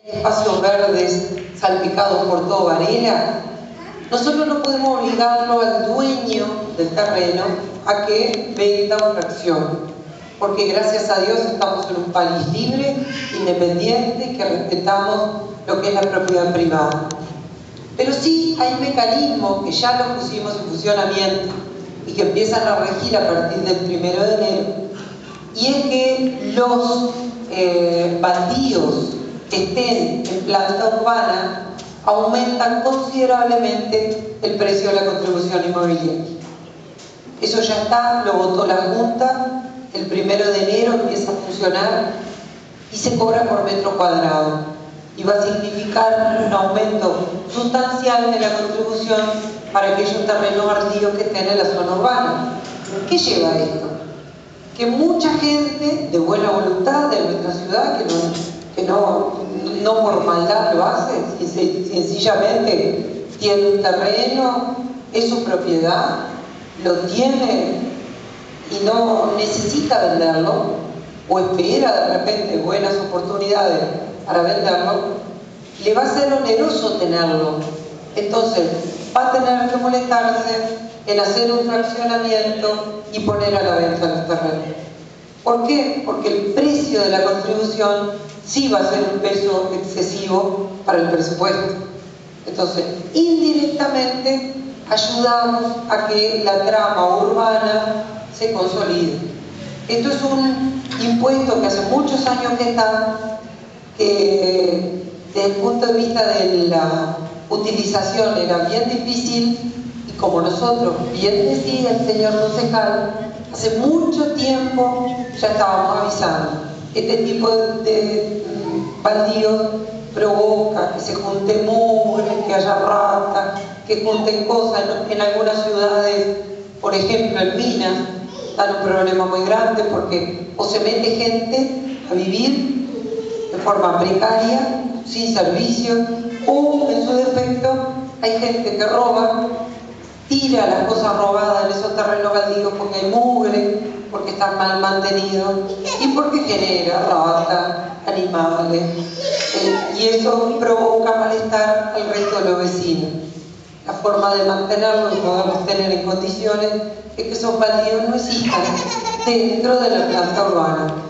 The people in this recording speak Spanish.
Espacios verdes salpicados por toda Varela, nosotros no podemos obligarlo al dueño del terreno a que venda una acción, porque gracias a Dios estamos en un país libre, independiente, que respetamos lo que es la propiedad privada. Pero sí hay mecanismos que ya los pusimos en funcionamiento y que empiezan a regir a partir del 1 de enero, y es que los baldíos que estén en planta urbana aumentan considerablemente el precio de la contribución inmobiliaria. Eso ya está, lo votó la Junta, el 1 de enero empieza a funcionar y se cobra por metro cuadrado. Y va a significar un aumento sustancial de la contribución para aquellos terrenos baldíos que estén en la zona urbana. ¿Qué lleva a esto? Que mucha gente de buena voluntad de nuestra ciudad, que no por maldad lo hace, sencillamente tiene un terreno, es su propiedad, lo tiene y no necesita venderlo, o espera de repente buenas oportunidades para venderlo, le va a ser oneroso tenerlo. Entonces va a tener que molestarse en hacer un fraccionamiento y poner a la venta los terrenos. ¿Por qué? Porque el precio de la contribución sí va a ser un peso excesivo para el presupuesto. Entonces, indirectamente ayudamos a que la trama urbana se consolide. Esto es un impuesto que hace muchos años que está, que desde el punto de vista de la utilización era bien difícil, y como nosotros, bien decía el señor concejal, hace mucho tiempo ya estábamos avisando. Este tipo de baldíos provoca que se junte mugre, que haya ratas, que junten cosas. En algunas ciudades, por ejemplo en Minas, dan un problema muy grande porque o se mete gente a vivir de forma precaria, sin servicio, o en su defecto hay gente que roba, tira las cosas robadas en esos terrenos baldíos porque hay mugre, porque están mal mantenidos y porque genera ratas, animales, y eso provoca malestar al resto de los vecinos. La forma de mantenerlos y poderlos tener en condiciones es que esos baldíos no existan dentro de la planta urbana.